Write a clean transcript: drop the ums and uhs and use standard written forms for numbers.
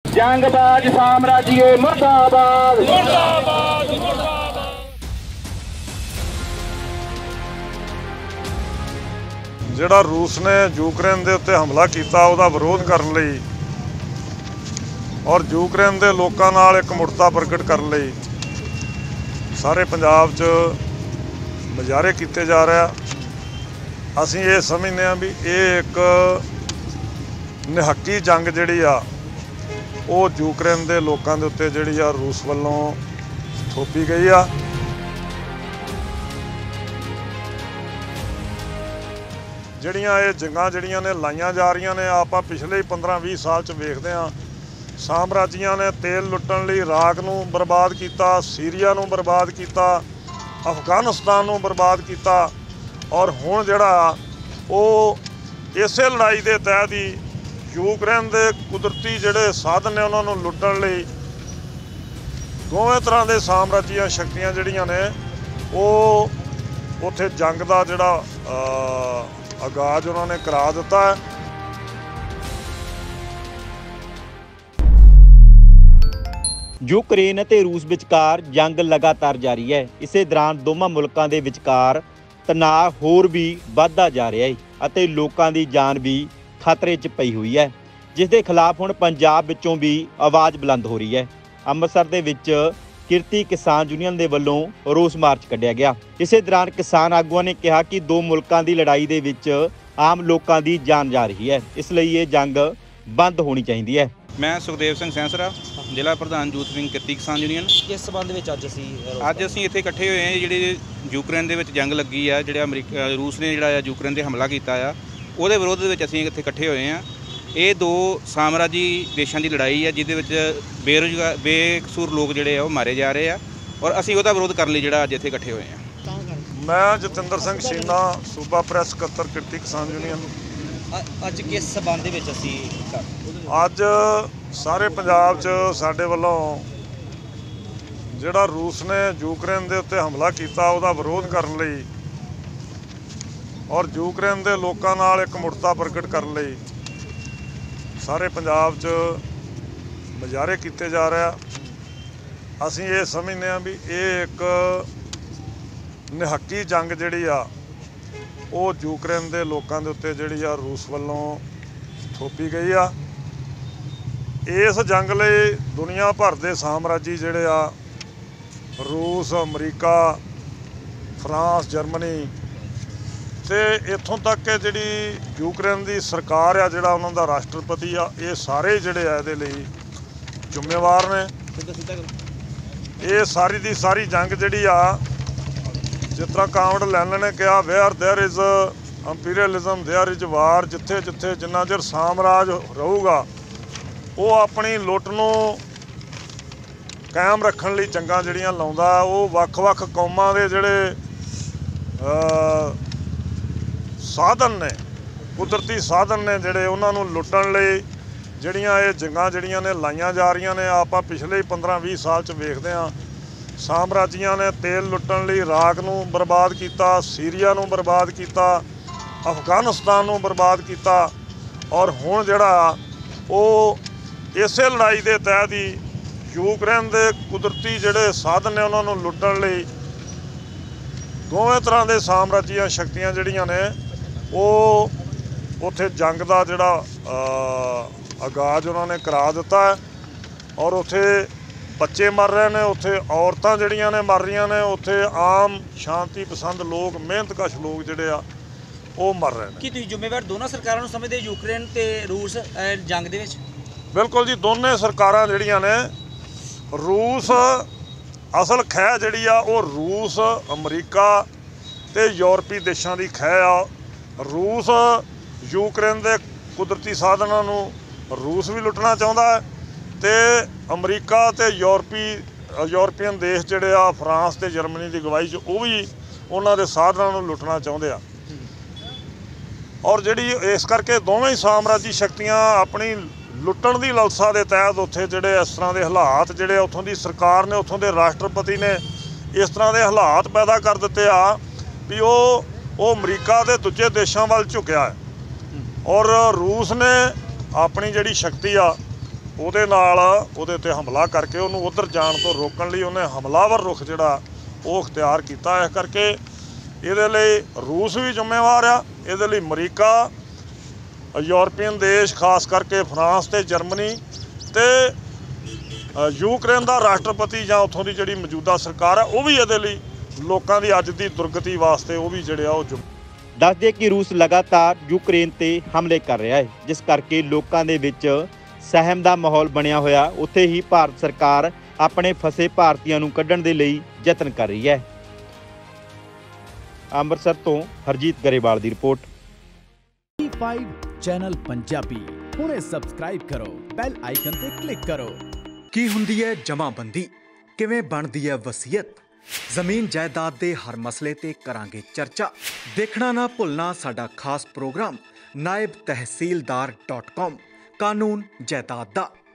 जंगबाज साम्राज्य मुर्दाबाद। ਜਿਹੜਾ रूस ने यूक्रेन ਦੇ ਉੱਤੇ ਹਮਲਾ ਕੀਤਾ ਉਹਦਾ ਵਿਰੋਧ ਕਰਨ ਲਈ ਔਰ यूक्रेन ਦੇ ਲੋਕਾਂ ਨਾਲ ਇਕਮੁੱਠਤਾ ਪ੍ਰਗਟ ਕਰਨ ਲਈ ਸਾਰੇ ਪੰਜਾਬ 'ਚ ਮੁਜ਼ਾਹਰੇ ਕੀਤੇ ਜਾ ਰਿਹਾ। ਅਸੀਂ ਇਹ ਸਮਝਦੇ ਹਾਂ ਵੀ ਇਹ ਇੱਕ ਨਿਹੱਕੀ ਜੰਗ ਜਿਹੜੀ ਆ ਉਹ यूक्रेन ਦੇ ਲੋਕਾਂ ਦੇ ਉੱਤੇ ਜਿਹੜੀ ਆ रूस ਵੱਲੋਂ ਥੋਪੀ ਗਈ ਆ। ਜਿਹੜੀਆਂ ਇਹ ਜੰਗਾਂ ਜਿਹੜੀਆਂ ਨੇ ਲਾਈਆਂ ਜਾ ਰਹੀਆਂ ਨੇ ਆਪਾਂ ਪਿਛਲੇ 15-20 ਸਾਲ 'ਚ ਵੇਖਦੇ ਹਾਂ। ਸਾਮਰਾਜੀਆਂ ਨੇ ਤੇਲ ਲੁੱਟਣ ਲਈ ਇਰਾਕ ਨੂੰ ਬਰਬਾਦ ਕੀਤਾ, ਸੀਰੀਆ ਨੂੰ ਬਰਬਾਦ ਕੀਤਾ, ਅਫਗਾਨਿਸਤਾਨ ਨੂੰ ਬਰਬਾਦ ਕੀਤਾ ਔਰ ਹੁਣ ਜਿਹੜਾ ਉਹ ਇਸੇ ਲੜਾਈ ਦੇ ਤਹਿਤ ਹੀ यूक्रेन ਦੇ ਕੁਦਰਤੀ ਜਿਹੜੇ ਸਾਧਨ ਨੇ ਉਹਨਾਂ ਨੂੰ ਲੁੱਟਣ ਲਈ ਦੋਵੇਂ ਤਰ੍ਹਾਂ ਦੇ ਸਾਮਰਾਜੀਆਂ ਸ਼ਕਤੀਆਂ ਜਿਹੜੀਆਂ ਨੇ ਉਹ ਉੱਥੇ ਜੰਗ ਦਾ ਜਿਹੜਾ ਆਗਾਜ਼ ਉਹਨਾਂ ਨੇ ਕਰਾ ਦਿੱਤਾ ਹੈ। यूक्रेन ਅਤੇ रूस ਵਿਚਕਾਰ ਜੰਗ ਲਗਾਤਾਰ ਜਾਰੀ ਹੈ। ਇਸੇ ਦੌਰਾਨ ਦੋਵਾਂ ਮੁਲਕਾਂ ਦੇ ਵਿਚਕਾਰ ਤਣਾਅ ਹੋਰ ਵੀ ਵੱਧਦਾ ਜਾ ਰਿਹਾ ਹੈ ਅਤੇ ਲੋਕਾਂ ਦੀ ਜਾਨ ਵੀ ਖਤਰੇ 'ਚ ਪਈ ਹੋਈ ਹੈ, ਜਿਸ ਦੇ ਖਿਲਾਫ ਹੁਣ ਪੰਜਾਬ ਵਿੱਚੋਂ ਵੀ ਆਵਾਜ਼ ਬੁਲੰਦ ਹੋ ਰਹੀ ਹੈ। ਅੰਮ੍ਰਿਤਸਰ ਦੇ ਵਿੱਚ ਕਿਰਤੀ ਕਿਸਾਨ ਯੂਨੀਅਨ ਦੇ ਵੱਲੋਂ ਰੋਸ ਮਾਰਚ ਕੱਢਿਆ ਗਿਆ। ਇਸੇ ਦੌਰਾਨ ਕਿਸਾਨ ਆਗੂਆਂ ਨੇ ਕਿਹਾ ਕਿ ਦੋ ਮੁਲਕਾਂ ਦੀ ਲੜਾਈ ਦੇ ਵਿੱਚ ਆਮ ਲੋਕਾਂ ਦੀ ਜਾਨ ਜਾ ਰਹੀ ਹੈ, ਇਸ ਲਈ ਇਹ ਜੰਗ ਬੰਦ ਹੋਣੀ ਚਾਹੀਦੀ ਹੈ। ਮੈਂ ਸੁਖਦੇਵ ਸਿੰਘ ਸੈਂਸਰਾ, ਜ਼ਿਲ੍ਹਾ ਪ੍ਰਧਾਨ youth wing Kirti Kisan union. ਕਿਸ ਸੰਬੰਧ ਵਿੱਚ ਅੱਜ ਅਸੀਂ ਇੱਥੇ ਇਕੱਠੇ ਹੋਏ ਹਾਂ। ਜਿਹੜੇ ਯੂਕਰੇਨ ਦੇ ਵਿੱਚ ਜੰਗ ਲੱਗੀ ਆ, ਜਿਹੜਾ ਰੂਸ ਨੇ ਜਿਹੜਾ ਯੂਕਰੇਨ 'ਤੇ ਹਮਲਾ ਕੀਤਾ ਆ, ਉਹਦੇ ਵਿਰੋਧ ਦੇ ਵਿੱਚ ਅਸੀਂ ਇੱਥੇ ਇਕੱਠੇ ਹੋਏ ਹਾਂ। ਇਹ ਦੋ ਸਾਮਰਾਜੀ ਦੇਸ਼ਾਂ ਦੀ ਲੜਾਈ ਹੈ ਜਿਹਦੇ ਵਿੱਚ ਬੇਕਸੂਰ ਲੋਕ ਜਿਹੜੇ ਆ ਉਹ ਮਾਰੇ ਜਾ ਰਹੇ ਆ ਔਰ ਅਸੀਂ ਉਹਦਾ ਵਿਰੋਧ ਕਰਨ ਲਈ ਜਿਹੜਾ ਅੱਜ ਇੱਥੇ ਇਕੱਠੇ ਹੋਏ ਹਾਂ। ਮੈਂ ਜਤਿੰਦਰ ਸਿੰਘ ਸ਼ੀਨਾ, ਸੂਬਾ ਪ੍ਰੈਸ ਸਕੱਤਰ ਕਿਰਤੀ ਕਿਸਾਨ ਯੂਨੀਅਨ। ਅੱਜ ਕਿਸ ਸੰਬੰਧ ਦੇ ਵਿੱਚ ਅਸੀਂ ਅੱਜ ਸਾਰੇ ਪੰਜਾਬ 'ਚ ਸਾਡੇ ਵੱਲੋਂ ਜਿਹੜਾ रूस ਨੇ यूक्रेन ਦੇ ਉੱਤੇ ਹਮਲਾ ਕੀਤਾ ਉਹਦਾ ਵਿਰੋਧ ਕਰਨ ਲਈ ਔਰ यूक्रेन ਦੇ ਲੋਕਾਂ ਨਾਲ ਇਕਮੁੱਠਤਾ ਪ੍ਰਗਟ ਕਰਨ ਲਈ ਸਾਰੇ ਪੰਜਾਬ 'ਚ ਮੁਜ਼ਾਹਰੇ ਕੀਤੇ ਜਾ ਰਿਹਾ। ਅਸੀਂ ਇਹ ਸਮਝਦੇ ਹਾਂ ਵੀ ਇਹ ਇੱਕ ਨਿਹੱਕੀ ਜੰਗ ਜਿਹੜੀ ਆ ਉਹ यूक्रेन ਦੇ ਲੋਕਾਂ ਦੇ ਉੱਤੇ ਜਿਹੜੀ ਆ रूस ਵੱਲੋਂ ਥੋਪੀ ਗਈ ਆ। ਇਸ ਜੰਗ ਲਈ ਦੁਨੀਆ ਭਰ ਦੇ ਸਾਮਰਾਜੀ ਜਿਹੜੇ ਆ रूस, ਅਮਰੀਕਾ, ਫਰਾਂਸ, ਜਰਮਨੀ ਤੇ ਇੱਥੋਂ ਤੱਕ ਕਿ ਜਿਹੜੀ यूक्रेन ਦੀ ਸਰਕਾਰ ਆ, ਜਿਹੜਾ ਉਹਨਾਂ ਦਾ ਰਾਸ਼ਟਰਪਤੀ ਆ, ਇਹ ਸਾਰੇ ਜਿਹੜੇ ਆ ਇਹਦੇ ਲਈ ਜ਼ਿੰਮੇਵਾਰ ਨੇ। ਇਹ ਸਾਰੀ ਦੀ ਸਾਰੀ ਜੰਗ ਜਿਹੜੀ ਆ, ਜਿਸ ਤਰ੍ਹਾਂ ਕਾਮਰੇਡ ਲੈਨਨ ਨੇ ਕਿਹਾ, where there is imperialism there is war. ਜਿੱਥੇ ਜਿੱਥੇ ਜਿੰਨਾ ਚਿਰ ਸਾਮਰਾਜ ਰਹੂਗਾ ਉਹ ਆਪਣੀ ਲੁੱਟ ਨੂੰ ਕਾਇਮ ਰੱਖਣ ਲਈ ਜੰਗਾਂ ਜਿਹੜੀਆਂ ਲਾਉਂਦਾ। ਉਹ ਵੱਖ-ਵੱਖ ਕੌਮਾਂ ਦੇ ਜਿਹੜੇ ਸਾਧਨ ਨੇ, ਕੁਦਰਤੀ ਸਾਧਨ ਨੇ ਜਿਹੜੇ ਉਹਨਾਂ ਨੂੰ ਲੁੱਟਣ ਲਈ ਜਿਹੜੀਆਂ ਇਹ ਜੰਗਾਂ ਜਿਹੜੀਆਂ ਨੇ ਲਾਈਆਂ ਜਾ ਰਹੀਆਂ ਨੇ ਆਪਾਂ ਪਿਛਲੇ 15-20 ਸਾਲ 'ਚ ਵੇਖਦੇ ਹਾਂ। ਸਾਮਰਾਜੀਆਂ ਨੇ ਤੇਲ ਲੁੱਟਣ ਲਈ ਇਰਾਕ ਨੂੰ ਬਰਬਾਦ ਕੀਤਾ, ਸੀਰੀਆ ਨੂੰ ਬਰਬਾਦ ਕੀਤਾ, ਅਫਗਾਨਿਸਤਾਨ ਨੂੰ ਬਰਬਾਦ ਕੀਤਾ ਔਰ ਹੁਣ ਜਿਹੜਾ ਉਹ ਇਸੇ ਲੜਾਈ ਦੇ ਤਹਿਤ ਹੀ यूक्रेन ਦੇ ਕੁਦਰਤੀ ਜਿਹੜੇ ਸਾਧਨ ਨੇ ਉਹਨਾਂ ਨੂੰ ਲੁੱਟਣ ਲਈ ਦੋਵੇਂ ਤਰ੍ਹਾਂ ਦੇ ਸਾਮਰਾਜੀਆਂ ਸ਼ਕਤੀਆਂ ਜਿਹੜੀਆਂ ਨੇ ਉਹ ਉੱਥੇ ਜੰਗ ਦਾ ਜਿਹੜਾ ਆਗਾਜ਼ ਉਹਨਾਂ ਨੇ ਕਰਾ ਦਿੱਤਾ ਹੈ ਔਰ ਉੱਥੇ ਬੱਚੇ ਮਰ ਰਹੇ ਨੇ, ਉੱਥੇ ਔਰਤਾਂ ਜਿਹੜੀਆਂ ਨੇ ਮਰ ਰਹੀਆਂ ਨੇ, ਉੱਥੇ ਆਮ ਸ਼ਾਂਤੀ ਪਸੰਦ ਲੋਕ, ਮਿਹਨਤਕਸ਼ ਲੋਕ ਜਿਹੜੇ ਆ ਉਹ ਮਰ ਰਹੇ ਨੇ। ਕੀ ਤੁਸੀਂ ਜ਼ਿੰਮੇਵਾਰ ਦੋਨਾਂ ਸਰਕਾਰਾਂ ਨੂੰ ਸਮਝਦੇ यूक्रेन ਤੇ रूस ਜੰਗ ਦੇ ਵਿੱਚ? ਬਿਲਕੁਲ ਜੀ, ਦੋਨੇ ਸਰਕਾਰਾਂ ਜਿਹੜੀਆਂ ਨੇ, रूस ਅਸਲ ਖਹਿ ਜਿਹੜੀ ਆ ਉਹ रूस, ਅਮਰੀਕਾ ਤੇ ਯੂਰਪੀ ਦੇਸ਼ਾਂ ਦੀ ਖਹਿ ਆ। रूस यूक्रेन ਦੇ ਕੁਦਰਤੀ ਸਾਧਨਾਂ ਨੂੰ रूस ਵੀ ਲੁੱਟਣਾ ਚਾਹੁੰਦਾ ਹੈ ਤੇ ਅਮਰੀਕਾ ਤੇ ਯੂਰਪੀਅਨ ਦੇਸ਼ ਜਿਹੜੇ ਆ, ਫਰਾਂਸ ਤੇ ਜਰਮਨੀ ਦੀ ਅਗਵਾਈ 'ਚ, ਉਹ ਵੀ ਉਹਨਾਂ ਦੇ ਸਾਧਨਾਂ ਨੂੰ ਲੁੱਟਣਾ ਚਾਹੁੰਦੇ ਆ। ਔਰ ਜਿਹੜੀ ਇਸ ਕਰਕੇ ਦੋਵੇਂ ਹੀ ਸਾਮਰਾਜੀ ਸ਼ਕਤੀਆਂ ਆਪਣੀ ਲੁੱਟਣ ਦੀ ਲਾਲਸਾ ਦੇ ਤਹਿਤ ਉੱਥੇ ਜਿਹੜੇ ਇਸ ਤਰ੍ਹਾਂ ਦੇ ਹਾਲਾਤ ਜਿਹੜੇ ਉੱਥੋਂ ਦੀ ਸਰਕਾਰ ਨੇ, ਉੱਥੋਂ ਦੇ ਰਾਸ਼ਟਰਪਤੀ ਨੇ ਇਸ ਤਰ੍ਹਾਂ ਦੇ ਹਾਲਾਤ ਪੈਦਾ ਕਰ ਦਿੱਤੇ ਆ ਵੀ ਉਹ ਅਮਰੀਕਾ ਦੇ ਦੂਜੇ ਦੇਸ਼ਾਂ ਵੱਲ ਝੁਕਿਆ ਹੈ ਔਰ रूस ਨੇ ਆਪਣੀ ਜਿਹੜੀ ਸ਼ਕਤੀ ਆ ਉਹਦੇ ਨਾਲ ਉਹਦੇ ਤੇ ਹਮਲਾ ਕਰਕੇ ਉਹਨੂੰ ਉਧਰ ਜਾਣ ਤੋਂ ਰੋਕਣ ਲਈ ਉਹਨੇ ਹਮਲਾਵਰ ਰੁਖ ਜਿਹੜਾ ਉਹ ਅਖਤਿਆਰ ਕੀਤਾ। ਇਸ ਕਰਕੇ ਇਹਦੇ ਲਈ ਰੂਸ ਵੀ ਜ਼ਿੰਮੇਵਾਰ ਆ, ਇਹਦੇ ਲਈ ਅਮਰੀਕਾ, ਯੂਰਪੀਅਨ ਦੇਸ਼ ਖਾਸ ਕਰਕੇ ਫਰਾਂਸ ਤੇ ਜਰਮਨੀ ਤੇ ਯੂਕਰੇਨ ਦਾ ਰਾਸ਼ਟਰਪਤੀ ਜਾਂ ਉੱਥੋਂ ਦੀ ਜਿਹੜੀ ਮੌਜੂਦਾ ਸਰਕਾਰ ਆ ਉਹ ਵੀ ਇਹਦੇ ਲਈ ਲੋਕਾਂ ਦੀ ਅੱਜ ਦੀ ਦੁਰਗਤੀ ਵਾਸਤੇ ਉਹ ਵੀ ਜਿਹੜੇ ਆ ਉਹ ਦੱਸ ਦਈਏ ਕਿ ਰੂਸ ਲਗਾਤਾਰ ਯੂਕਰੇਨ ਤੇ ਹਮਲੇ ਕਰ ਰਿਹਾ ਹੈ, ਜਿਸ ਕਰਕੇ ਲੋਕਾਂ ਦੇ ਵਿੱਚ ਸਹਿਮ ਦਾ ਮਾਹੌਲ ਬਣਿਆ ਹੋਇਆ। ਉੱਥੇ ਹੀ ਭਾਰਤ ਸਰਕਾਰ ਆਪਣੇ ਫਸੇ ਭਾਰਤੀਆਂ ਨੂੰ ਕੱਢਣ ਦੇ ਲਈ ਯਤਨ ਕਰ ਰਹੀ ਹੈ। ਅੰਮ੍ਰਿਤਸਰ ਤੋਂ ਹਰਜੀਤ ਗਰੇਵਾਲ ਦੀ ਰਿਪੋਰਟ। P5 ਚੈਨਲ ਪੰਜਾਬੀ ਹੁਣੇ ਸਬਸਕ੍ਰਾਈਬ ਕਰੋ, ਬੈਲ ਆਈਕਨ ਤੇ ਕਲਿੱਕ ਕਰੋ। ਕੀ ਹੁੰਦੀ ਹੈ ਜਮ੍ਹਾਂਬੰਦੀ, ਕਿਵੇਂ ਬਣਦੀ ਹੈ ਵਸੀਅਤ, ਜ਼ਮੀਨ ਜਾਇਦਾਦ ਦੇ ਹਰ ਮਸਲੇ ਤੇ ਕਰਾਂਗੇ ਚਰਚਾ। ਦੇਖਣਾ ਨਾ ਭੁੱਲਣਾ ਸਾਡਾ ਖਾਸ ਪ੍ਰੋਗਰਾਮ naibtehsildar.com ਕਾਨੂੰਨ ਜਾਇਦਾਦ ਦਾ।